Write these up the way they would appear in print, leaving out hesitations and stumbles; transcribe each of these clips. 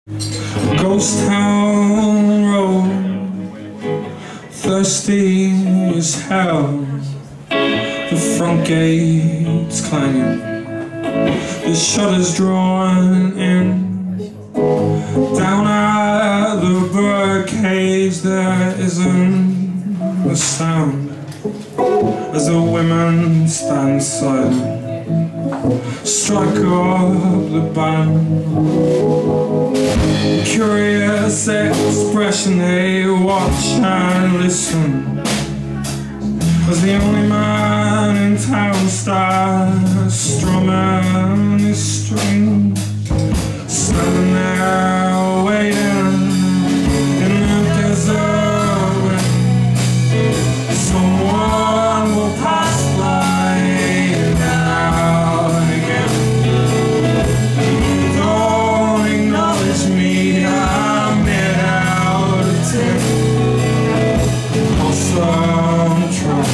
Ghost town road, thirsty as hell. The front gate's clanging, the shutters drawn in. Down at the birdcage there isn't a sound as the women stand silent. Strike up the band. Curious expression, they watch and listen as the only man in town starts strumming his strings. Standing there waiting in the desert wind. Someone will pass by and out again. Don't acknowledge me, I'm made out of tin. Possum Trot.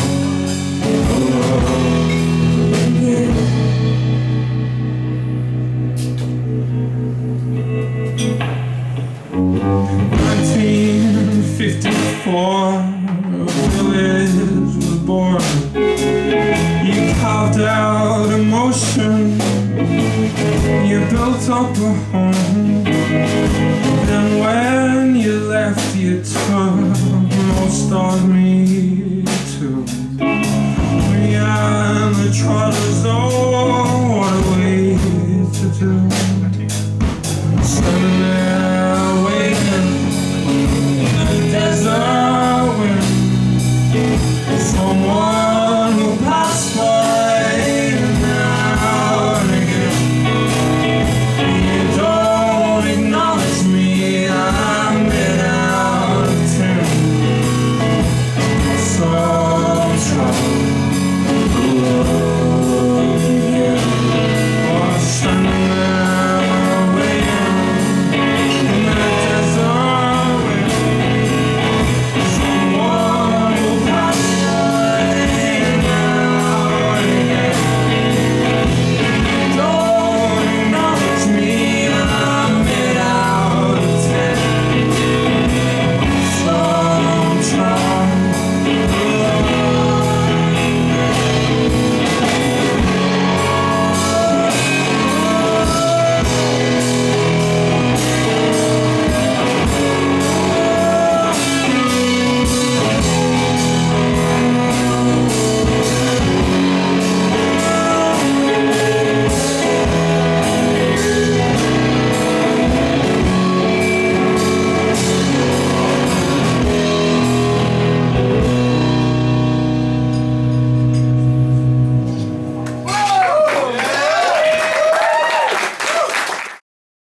1954, a village was born. You carved out emotion, you built up a home. Then when you left, you took most of me.